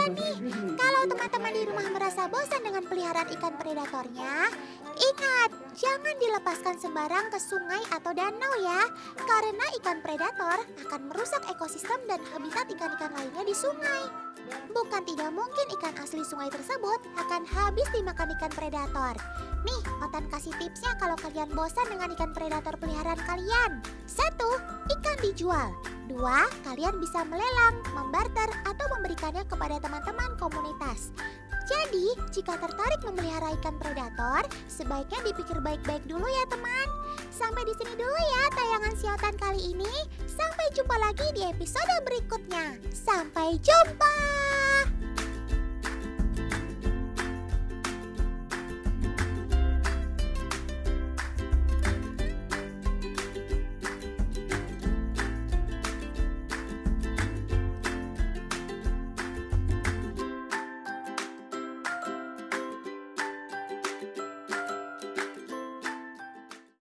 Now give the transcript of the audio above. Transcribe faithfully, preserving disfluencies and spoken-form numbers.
nih, kalau teman-teman di rumah merasa bosan dengan peliharaan ikan predatornya, ingat, jangan dilepaskan sembarang ke sungai atau danau ya. Karena ikan predator akan merusak ekosistem dan habitat ikan-ikan lainnya di sungai. Bukan tidak mungkin ikan asli sungai tersebut akan habis dimakan ikan predator. Nih, Otan kasih tipsnya kalau kalian bosan dengan ikan predator peliharaan kalian. Satu, ikan dijual. Dua, kalian bisa melelang, membarter, atau memberikannya kepada teman-teman komunitas. Jadi, jika tertarik memelihara ikan predator, sebaiknya dipikir baik-baik dulu ya teman. Sampai di sini dulu ya tayangan si Otan kali ini. Sampai jumpa lagi di episode berikutnya. Sampai jumpa!